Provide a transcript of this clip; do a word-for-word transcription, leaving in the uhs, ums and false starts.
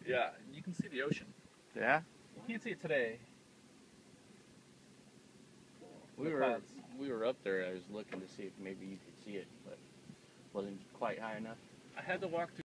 Yeah, you can see the ocean. Yeah? You can't see it today. We The were clouds. we were up there. I was looking to see if maybe you could see it, but wasn't quite high enough. I had to walk through